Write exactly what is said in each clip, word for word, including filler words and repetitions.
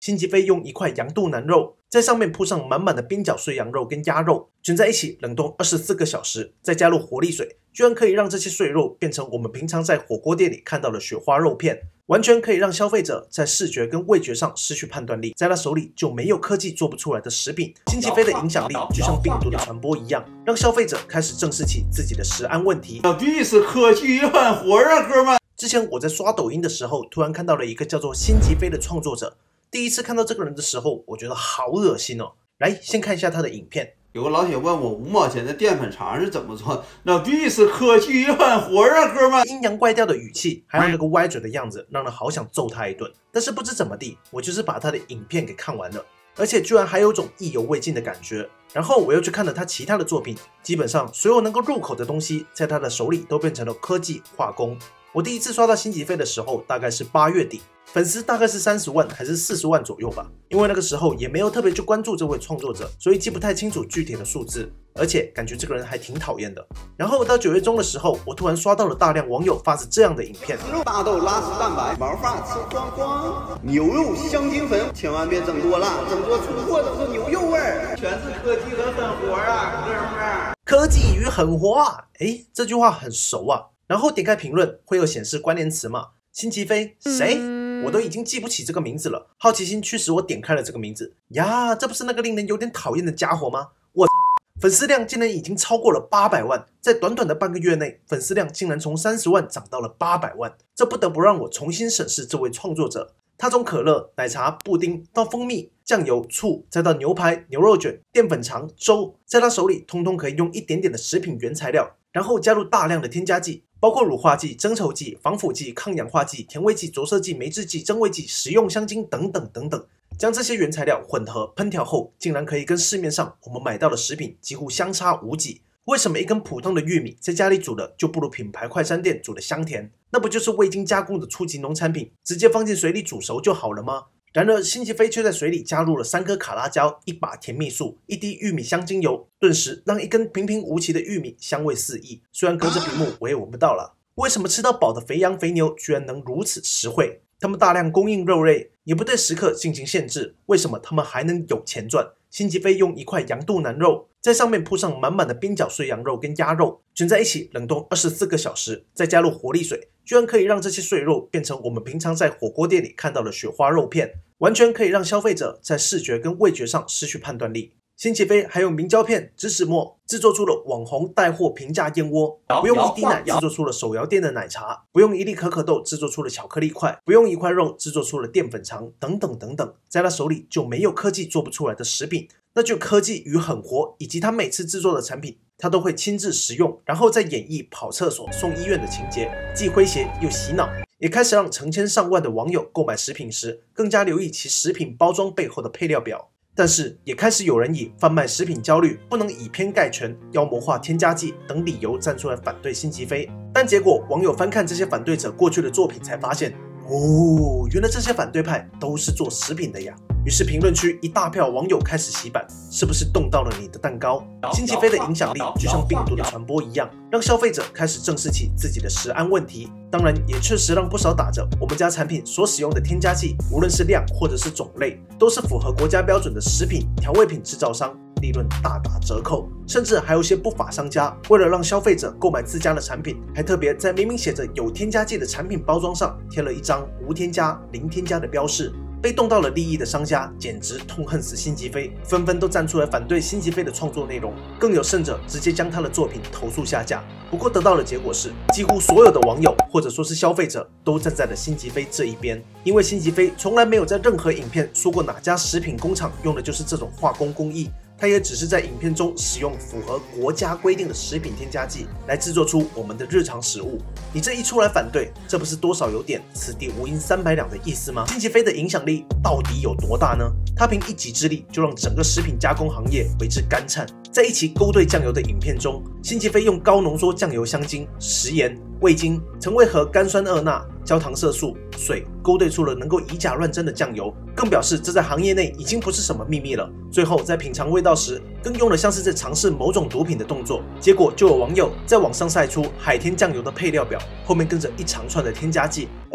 辛吉飞用一块羊肚腩肉，在上面铺上满满的边角碎羊肉跟鸭肉，卷在一起冷冻二十四个小时，再加入活力水，居然可以让这些碎肉变成我们平常在火锅店里看到的雪花肉片，完全可以让消费者在视觉跟味觉上失去判断力，在他手里就没有科技做不出来的食品。辛吉飞的影响力就像病毒的传播一样，让消费者开始正视起自己的食安问题。 小弟是科技与狠活啊，哥们！ 之前我在刷抖音的时候，突然看到了一个叫做辛吉飞的创作者。第一次看到这个人的时候，我觉得好恶心哦。来，先看一下他的影片。 有个老铁问我五毛钱的淀粉肠是怎么做，老弟是科技与狠活啊，哥们！ 阴阳怪调的语气，还有那个歪嘴的样子，让人好想揍他一顿。但是不知怎么地，我就是把他的影片给看完了，而且居然还有种意犹未尽的感觉。然后我又去看了他其他的作品，基本上所有能够入口的东西，在他的手里都变成了科技化工。我第一次刷到辛吉飞的时候，大概是八月底，粉丝大概是三十万还是四十万左右吧。因为那个时候也没有特别去关注这位创作者，所以记不太清楚具体的数字，而且感觉这个人还挺讨厌的。然后到九月中的时候，我突然刷到了大量网友发着这样的影片： 大豆拉丝蛋白，毛发吃光光，牛肉香精粉，千万别整多了，整多出货都是牛肉味儿，全是科技和狠活啊，哥们儿！ 科技与狠活啊！诶，这句话很熟啊。然后点开评论，会有显示关联词嘛？辛吉飞谁？我都已经记不起这个名字了。好奇心驱使我点开了这个名字呀，这不是那个令人有点讨厌的家伙吗？我粉丝量竟然已经超过了八百万，在短短的半个月内，粉丝量竟然从三十万涨到了八百万，这不得不让我重新审视这位创作者。他从可乐、奶茶、布丁到蜂蜜、酱油、醋，再到牛排、牛肉卷、淀粉肠、粥，在他手里通通可以用一点点的食品原材料，然后加入大量的添加剂，包括乳化剂、增稠剂、防腐剂、抗氧化剂、甜味剂、着色剂、酶制剂、增味剂、食用香精等等等等，将这些原材料混合烹调后，竟然可以跟市面上我们买到的食品几乎相差无几。为什么一根普通的玉米在家里煮的就不如品牌快餐店煮的香甜？那不就是未经加工的初级农产品，直接放进水里煮熟就好了吗？然而辛吉飞却在水里加入了三颗卡拉椒、一把甜蜜素、一滴玉米香精油，顿时让一根平平无奇的玉米香味四溢。虽然隔着屏幕我也闻不到了。为什么吃到饱的肥羊肥牛居然能如此实惠？他们大量供应肉类，也不对食客进行限制，为什么他们还能有钱赚？辛吉飞用一块羊肚腩肉，在上面铺上满满的边角碎羊肉跟鸭肉，卷在一起冷冻二十四个小时，再加入活力水，居然可以让这些碎肉变成我们平常在火锅店里看到的雪花肉片，完全可以让消费者在视觉跟味觉上失去判断力。辛吉飞还用明胶片、芝士末制作出了网红带货平价燕窝，不用一滴奶制作出了手摇店的奶茶，不用一粒可可豆制作出了巧克力块，不用一块肉制作出了淀粉肠，等等等等，在他手里就没有科技做不出来的食品，那就科技与狠活，以及他每次制作的产品，他都会亲自食用，然后再演绎跑厕所、送医院的情节，既诙谐又洗脑，也开始让成千上万的网友购买食品时更加留意其食品包装背后的配料表。但是也开始有人以贩卖食品焦虑、不能以偏概全、妖魔化添加剂等理由站出来反对辛吉飞。但结果网友翻看这些反对者过去的作品，才发现，哦，原来这些反对派都是做食品的呀。于是评论区一大票网友开始洗版，是不是动到了你的蛋糕？辛吉飞的影响力就像病毒的传播一样，让消费者开始正视起自己的食安问题。当然，也确实让不少打着我们家产品所使用的添加剂，无论是量或者是种类，都是符合国家标准的食品调味品制造商，利润大打折扣。甚至还有些不法商家，为了让消费者购买自家的产品，还特别在明明写着有添加剂的产品包装上贴了一张无添加、零添加的标示。被动到了利益的商家简直痛恨死辛吉飞，纷纷都站出来反对辛吉飞的创作内容，更有甚者直接将他的作品投诉下架。不过得到的结果是，几乎所有的网友或者说是消费者都站在了辛吉飞这一边，因为辛吉飞从来没有在任何影片说过哪家食品工厂用的就是这种化工工艺，他也只是在影片中使用符合国家规定的食品添加剂来制作出我们的日常食物。你这一出来反对，这不是多少有点此地无银三百两的意思吗？辛吉飞的影响力到底有多大呢？他凭一己之力就让整个食品加工行业为之干颤。在一期勾兑酱油的影片中，辛吉飞用高浓缩酱油香精、食盐、味精、曾味和甘酸二钠、焦糖色素、水勾兑出了能够以假乱真的酱油，更表示这在行业内已经不是什么秘密了。最后在品尝味道时，更用了像是在尝试某种毒品的动作，结果就有网友在网上晒出海天酱油的配料表，后面跟着一长串的添加剂，而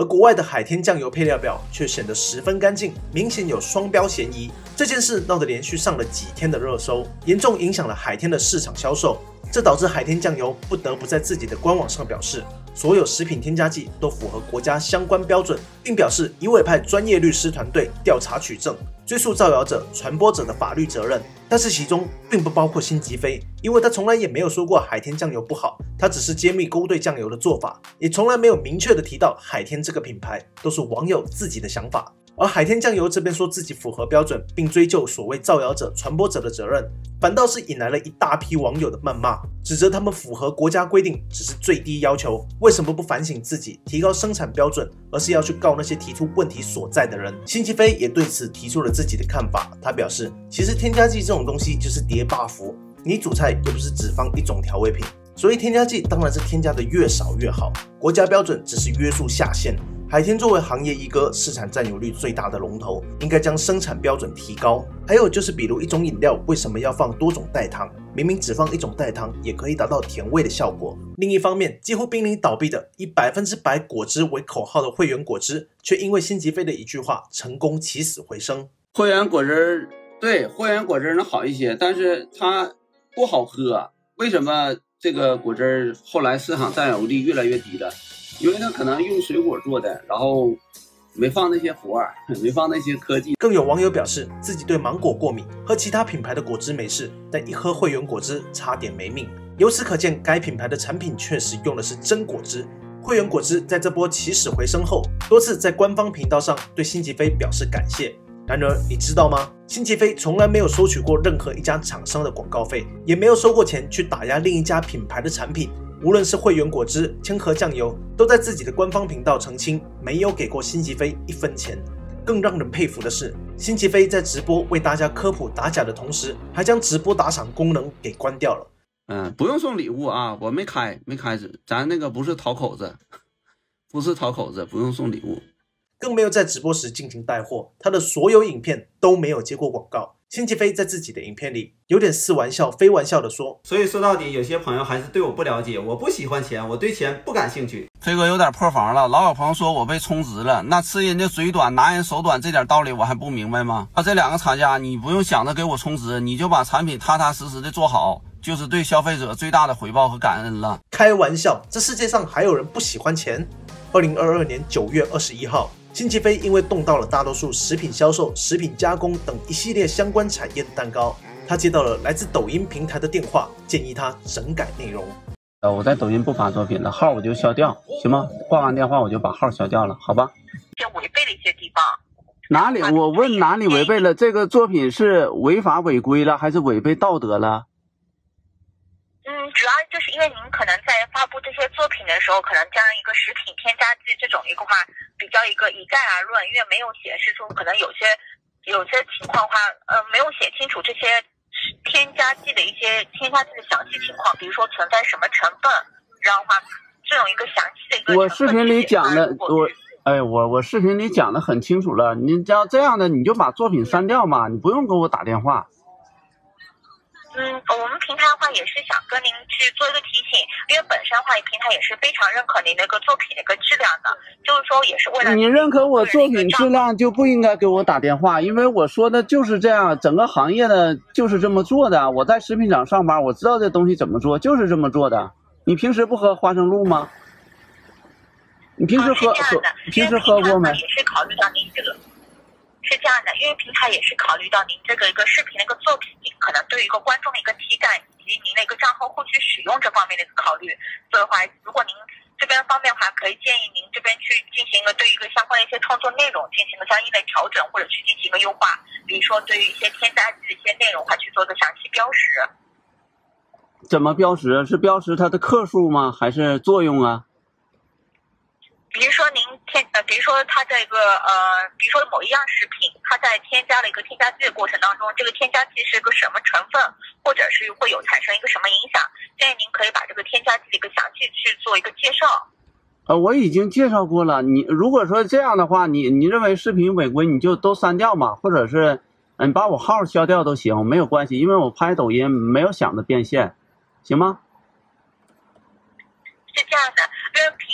而国外的海天酱油配料表却显得十分干净，明显有双标嫌疑。这件事闹得连续上了几天的热搜，严重影响了海天的市场销售。这导致海天酱油不得不在自己的官网上表示，所有食品添加剂都符合国家相关标准，并表示已委派专业律师团队调查取证，追溯造谣者、传播者的法律责任。但是其中并不包括辛吉飞，因为他从来也没有说过海天酱油不好，他只是揭秘勾兑酱油的做法，也从来没有明确的提到海天这个品牌，都是网友自己的想法。而海天酱油这边说自己符合标准，并追究所谓造谣者、传播者的责任，反倒是引来了一大批网友的谩骂，指责他们符合国家规定只是最低要求，为什么不反省自己，提高生产标准，而是要去告那些提出问题所在的人。辛吉飞也对此提出了自己的看法，他表示，其实添加剂这种东西就是叠 buff， 你煮菜又不是只放一种调味品，所以添加剂当然是添加的越少越好，国家标准只是约束下限。海天作为行业一哥，市场占有率最大的龙头，应该将生产标准提高。还有就是，比如一种饮料为什么要放多种代糖？明明只放一种代糖，也可以达到甜味的效果。另一方面，几乎濒临倒闭的以百分之百果汁为口号的汇源果汁，却因为辛吉飞的一句话，成功起死回生。 汇源果汁，对，汇源果汁能好一些，但是它不好喝。为什么这个果汁后来市场占有率越来越低了？因为它可能用水果做的，然后没放那些活儿，没放那些科技。 更有网友表示自己对芒果过敏，喝其他品牌的果汁没事，但一喝汇源果汁差点没命。由此可见，该品牌的产品确实用的是真果汁。汇源果汁在这波起死回生后，多次在官方频道上对辛吉飞表示感谢。然而，你知道吗？辛吉飞从来没有收取过任何一家厂商的广告费，也没有收过钱去打压另一家品牌的产品。无论是汇源果汁、千和酱油，都在自己的官方频道澄清，没有给过辛吉飞一分钱。更让人佩服的是，辛吉飞在直播为大家科普打假的同时，还将直播打赏功能给关掉了。 嗯，不用送礼物啊，我没开，没开始，咱那个不是讨口子，不是讨口子，不用送礼物。 更没有在直播时进行带货，他的所有影片都没有接过广告。辛吉飞在自己的影片里有点似玩笑非玩笑的说， 所以说到底有些朋友还是对我不了解，我不喜欢钱，我对钱不感兴趣。 飞哥有点破防了，老有朋友说我被充值了，那吃人家嘴短拿人手短这点道理我还不明白吗？啊，这两个厂家你不用想着给我充值，你就把产品踏踏实实的做好，就是对消费者最大的回报和感恩了。 开玩笑，这世界上还有人不喜欢钱？二零二二年九月二十一号，辛吉飞因为动到了大多数食品销售、食品加工等一系列相关产业的蛋糕，他接到了来自抖音平台的电话，建议他整改内容。 呃，我在抖音不发作品了，号我就消掉，行吗？挂完电话我就把号消掉了，好吧？ 也违背了一些地方。 哪里？我问哪里违背了？这个作品是违法违规了，还是违背道德了？ 嗯，主要就是因为您可能在发布这些作品的时候，可能将一个食品添加剂这种一个话比较一个一概而论，因为没有显示出可能有些有些情况的话，呃，没有写清楚这些添加剂的一些添加剂的详细情况，比如说存在什么成分，然后话这种一个详细的一个。 我视频里讲的，我哎，我我视频里讲的很清楚了，你只要这样的，你就把作品删掉嘛，你不用给我打电话。 嗯，我们平台的话也是想跟您去做一个提醒，因为本身的话，平台也是非常认可您那个作品的一个质量的，就是说也是为了你认可我作品质量，就不应该给我打电话，因为我说的就是这样，整个行业的就是这么做的。我在食品厂上班，我知道这东西怎么做，就是这么做的。你平时不喝花生露吗？你平时喝喝，平时喝过没？ 也是考虑到您这个。是这样的，因为平台也是考虑到您这个一个视频的一个作品，可能对于一个观众的一个体感以及您的一个账号后续使用这方面的一个考虑。所以的话，如果您这边方面的话，可以建议您这边去进行一个对于一个相关的一些创作内容进行一个相应的调整，或者去进行一个优化。比如说对于一些添加剂的一些内容，话去做个详细标识。 怎么标识？是标识它的克数吗？还是作用啊？ 比如说您添呃，比如说它这个呃，比如说某一样食品，它在添加了一个添加剂的过程当中，这个添加剂是个什么成分，或者是会有产生一个什么影响？建议您可以把这个添加剂的一个详细去做一个介绍。 呃，我已经介绍过了。你如果说这样的话，你你认为视频违规，你就都删掉嘛，或者是嗯把我号消掉都行，没有关系，因为我拍抖音没有想着变现，行吗？ 是这样的，因为平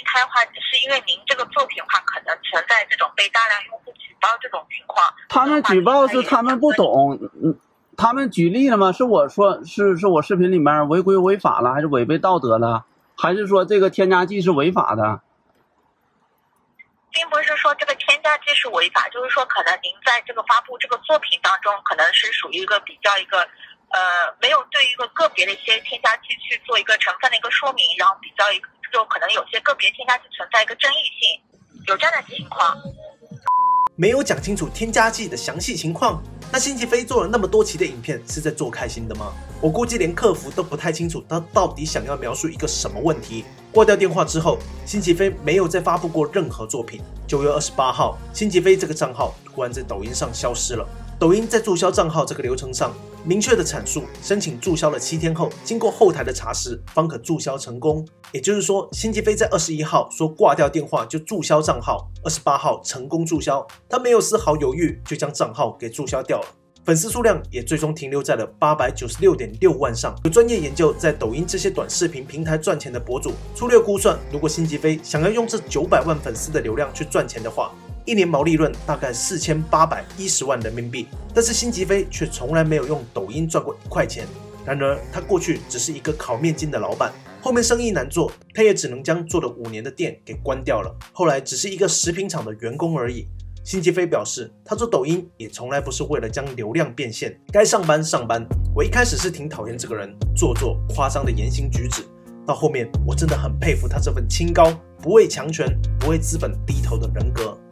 台的话，是因为您这个作品的话，可能存在这种被大量用户举报这种情况。 他们举报是他们不懂，嗯，他们举例了吗？是我说是是我视频里面违规违法了，还是违背道德了，还是说这个添加剂是违法的？ 并不是说这个添加剂是违法，就是说可能您在这个发布这个作品当中，可能是属于一个比较一个呃没有对于一个个别的一些添加剂去做一个成分的一个说明，然后比较一个就可能有些个别添加剂存在一个争议性，有这样的情况。 没有讲清楚添加剂的详细情况，那辛吉飞做了那么多期的影片是在做开心的吗？我估计连客服都不太清楚他到底想要描述一个什么问题。挂掉电话之后，辛吉飞没有再发布过任何作品。九月二十八号，辛吉飞这个账号突然在抖音上消失了。抖音在注销账号这个流程上明确的阐述，申请注销了七天后，经过后台的查实，方可注销成功。也就是说，辛吉飞在二十一号说挂掉电话就注销账号，二十八号成功注销，他没有丝毫犹豫就将账号给注销掉了。粉丝数量也最终停留在了八百九十六点六万上。有专业研究在抖音这些短视频平台赚钱的博主，粗略估算，如果辛吉飞想要用这九百万粉丝的流量去赚钱的话，一年毛利润大概四千八百一十万人民币。但是辛吉飞却从来没有用抖音赚过一块钱。然而他过去只是一个烤面筋的老板，后面生意难做，他也只能将做了五年的店给关掉了。后来只是一个食品厂的员工而已。辛吉飞表示，他做抖音也从来不是为了将流量变现，该上班上班。我一开始是挺讨厌这个人做作夸张的言行举止，到后面我真的很佩服他这份清高、不为强权、不为资本低头的人格。